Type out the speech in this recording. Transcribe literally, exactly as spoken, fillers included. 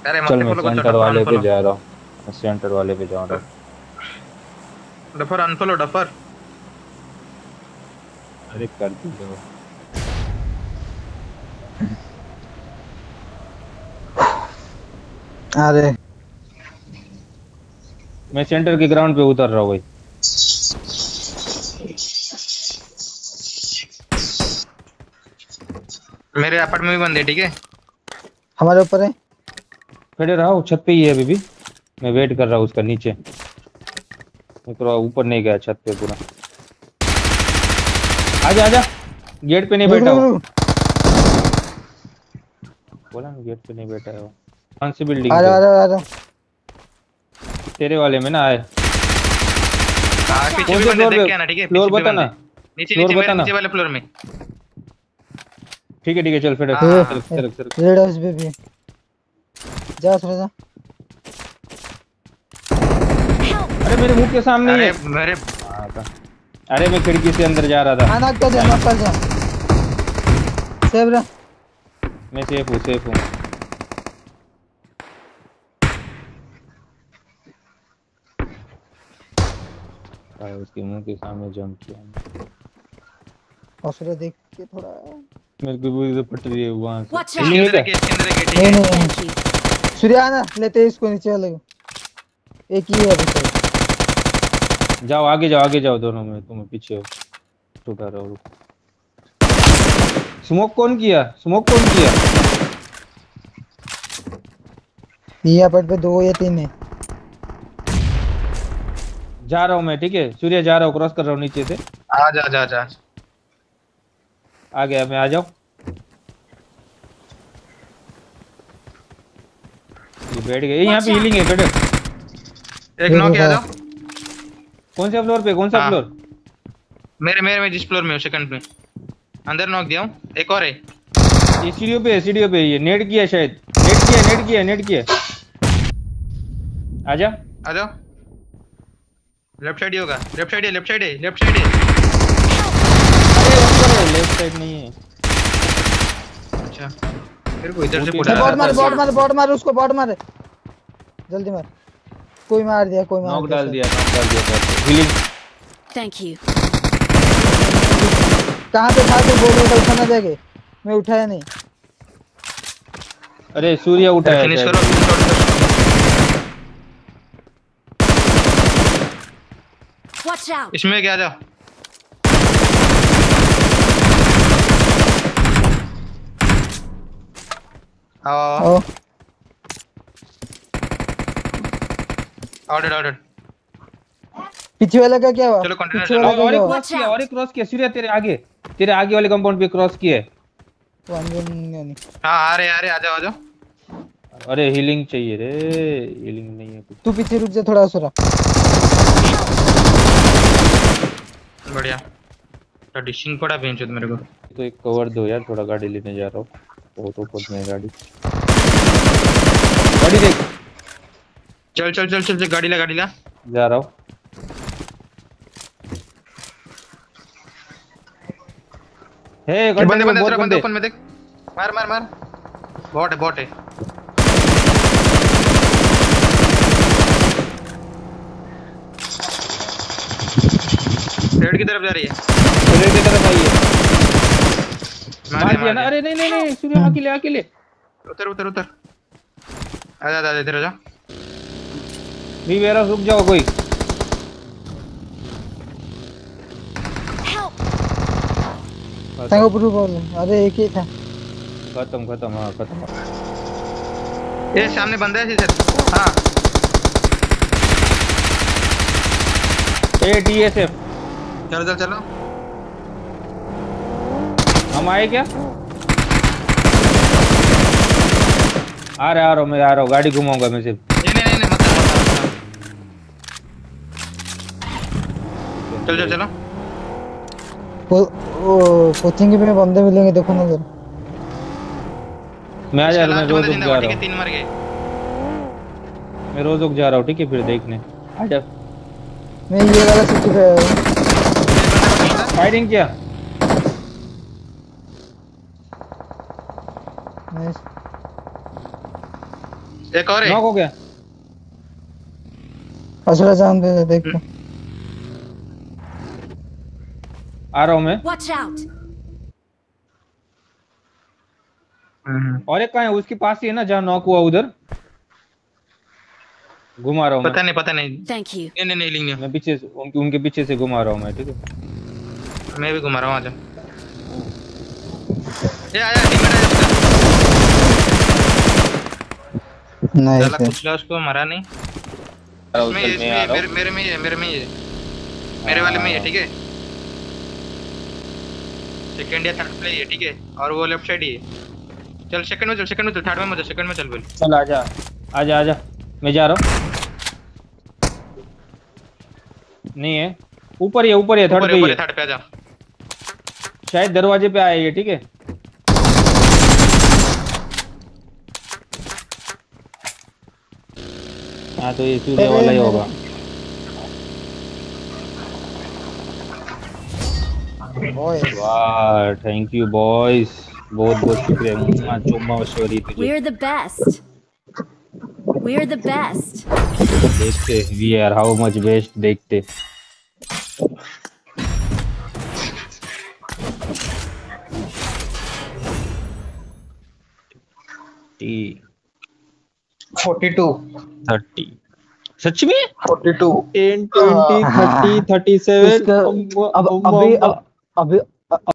अरे मत चल मैं फॉलो कर, सेंटर डफर वाले पे अनफॉलो। जा रहा हूँ। मैं सेंटर वाले पे जा रहा हूँ। Duffer unfollow duffer. अरे कर दियो। अरे मैं सेंटर के ग्राउंड पे उतर रहा हूँ भाई। मेरे अपार्टमेंट में बंदे, ठीक है। हमारे ऊपर है। खड़े रहा हूँ, छत पे ही है अभी भी। मैं वेट कर रहा हूँ उसका नीचे। मैं पूरा ऊपर नहीं गया, छत पे पूरा। आजा आजा, गेट पे नहीं रुक बैठा रुक हो। रुक। बोला ना गेट पे नहीं बैठा है वो। कौन सी बिल्डिंग आ पे? रहा आ रहा आ रहा। तेरे वाले में ना आए। हाँ पीछे कौन भी से बंदे फ्लोर देख पे? के आना, ठीक है, फ्लोर पीछे भी बता बंदे। ना। नीचे फ्लोर नीचे मेरे बता ना। नीचे वाले फ्लोर में। ठीक है ठीक है, चल फिर हाँ ये हाँ हाँ। सरक सरक सरक। रेड हाउस पे भी है। जा थोड़ा जा। अरे मेरे मुंह के सामने ही अरे है। मेरे। हाँ का। अरे मैं खिड़की से अंदर जा रहा था। हाँ नॉक कर जा नॉक कर जा। सेव रहा। मैं सेफ हूँ सेफ हूँ। भाई उसके मुंह के सामने जंप किया। हौसला देख के थोड़ा। मेरे को भी इधर फट रही है वहां से। Watch इसके हिलिंग है out! अंदर क्या? रखे, इसके अंदर रखे, ठीक नहीं है। नहीं नहीं। Thank you. सूर्य आना लेते हैं इसको नीचे वाले को। एक ही है अभी शायद। जाओ आगे जाओ आगे जाओ दोनों में, तुम पीछे हो। रुका रहो रुको। स्मोक कौन किया? स्मोक कौन किया? ये अपार्ट पे दो या तीन है। जा रहा हूँ मैं, ठीक है सूर्य, जा रहा हूँ, क्रॉस कर रहा हूँ नीचे से। आ जा जा जा। आ गया मैं, आ जाओ। ये बैठ गए, यहाँ Watch पे हीलिंग out! है, बैठो। एक रुक नौ रुक के आ हाँ। जाओ। कौन से फ्लोर पे? कौन सा हाँ फ्लोर? मेरे मेरे में जिस फ्लोर में हूँ, सेकंड में। अंदर नॉक दिया हूँ, एक और है। ये सीढ़ियों पे है, सीढ़ियों पे। ये नेट किया शायद। नेट किया नेट किया नेट किया। आजा। आ जाओ। लेफ्ट साइड ही होगा, लेफ्ट साइड है, लेफ्ट साइड है, लेफ्ट साइड है। अरे ऊपर लेफ्ट साइड नहीं है। अच्छा मेरे को इधर वो से तो पड़ा इधर बॉट है। आता मार है Watch बॉट फिर। मार out! बॉट मार उसको बॉट मार। जल्दी मार। कोई मार दिया कोई मार नॉक दिया डाल सर। दिया, नॉक डाल दिया। हीलिंग। Thank you. कहाँ पे था तू? बोल रहा था उठाना जाके। मैं उठाया नहीं। अरे सूर्य अरे उठाया फिनिश शायद करो, वो। फिनिश करो। Watch out! इसमें क्या, आ जाओ। आओ। ओ ऑर्डर ऑर्डर। पीछे वाला का क्या हुआ? चलो कंटेनर पीछे चलो। वाला और का और क्या एक हुआ? क्रॉस Watch किया, और out! एक क्रॉस किया सूर्य, तेरे आगे। तेरे आगे वाले कंपाउंड पे क्रॉस किया है। वन वन नहीं। हाँ आ रहे आ रहे, आ जाओ आ जाओ। अरे हीलिंग चाहिए रे। हीलिंग नहीं है कुछ। तू पीछे रुक जा थोड़ा सुरा। बढ़िया। तो डिशिंग पड़ा बेंच मेरे को। तो एक कवर दो यार, थोड़ा गाड़ी लेने जा रहा हूँ। बहुत ऊपर में है गाड़ी। गाड़ी देख। चल चल चल चल चल, गाड़ी ला गाड़ी ला। जा रहा हूँ। हे ये कंटेनर बंदे में बंदे बहुत तेरा बंदे बंदे। ओपन में देख। मार मार मार। बॉट है बॉट है। रेड की तरफ जा रही है। सूर्य की तरफ आई है। मार मार दिया दिया मार ना? दिया। अरे नहीं नहीं नहीं, सूर्य अकेले अकेले। उतर उतर उतर। आजा आजा इधर आजा। भी मेरा रुक जाओ कोई। Help! तंग ऊपर बोल। अरे एक ही था। खत्म खत्म, हाँ खत्म। ये सामने बंदा है सीधे। हाँ ए टी एस एफ। चलो चलो चलो। हम आए क्या? आ रहा आ रहा हूँ मैं, आ रहा हूँ, गाड़ी घुमाऊंगा मैं सिर्फ। नहीं नहीं नहीं नहीं, मत मत मत। चल चल चलो। वो वो कोचिंग में बंदे मिलेंगे देखो ना जरा। मैं आ जा इसका रहा हूँ, मैं लास्ट रोज बंदा उग जिंदा जा हुआ, रहा ठीक है, हूँ। तीन मर गए। मैं रोज उग जा रहा हूँ, ठीक है फिर देखने। आ जा। मैं ये वाला सिटी पे आया हूँ। फायरिंग किया। नाइस। एक और है। नॉक हो गया। असला जान दे दे, देखो आ रहा हूँ मैं। Watch out! हम्म, और एक कहाँ है? उसके पास ही है ना जहाँ नॉक हुआ, उधर घुमा रहा हूँ पता मैं। नहीं पता नहीं Thank you. नहीं नहीं नहीं लिंग नहीं। मैं पीछे से, उनके उनके पीछे से घुमा रहा हूँ मैं, ठीक है। मैं भी घुमा रहा हूँ। आजा ये आया टीममेट आया उसका। नहीं साला से कुछ उसको मरा नहीं। आ रहा हूँ, इसमें चल, मैं इसमें आ रहा मेरे हूँ। मेरे में ही है मेरे में ही है मेरे वाले में ही है ठीक है। सेकंड या थर्ड पे ही है ठीक है। और वो लेफ्ट साइड ही है। चल सेकंड में चल सेकंड में चल थर्ड में मत सेकंड में चल पहले। चल आजा आजा आजा, मैं जा रहा हूँ। नहीं है, ऊपर ही है, ऊपर ही है, थर्ड ऊपर पे ही ऊपर है। थर्ड पे आजा। शायद दरवाजे पे आया ये, ठीक है। हाँ तो ये सूर्य वाला ही होगा। बॉय वाह, थैंक यू बॉयज, बहुत बहुत शुक्रिया। मुम्मा चुम्मा वशोरी तुझे। We're the best. We're the best. देखते we are how much best, देखते। फोर्टी टू थर्टी सच में? Forty two ten twenty thirty thirty seven. अब अभी अब अभी